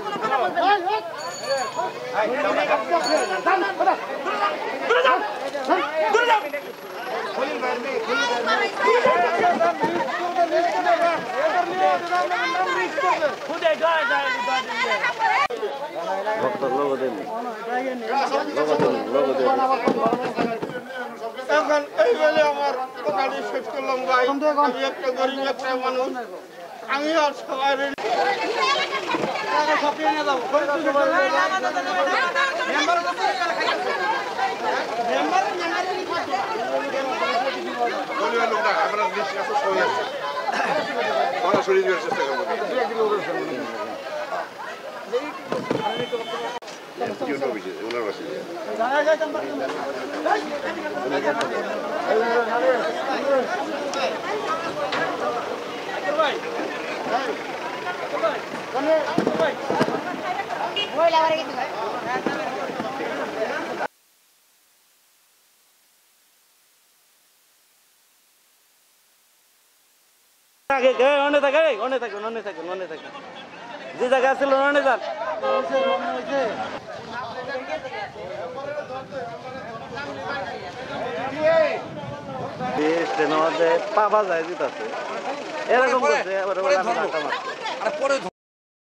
এখন এই বলে আমার দোকানে শেষ করলাম ভাই, আমি একটা গরিব একটা মানুষ, আমি আর সবাই সরাসরি চেষ্টা করবো। ওনার বাসে যে জায়গা ছিল অনেক যান পাওয়া যায় দিতে আছে এরকম করছে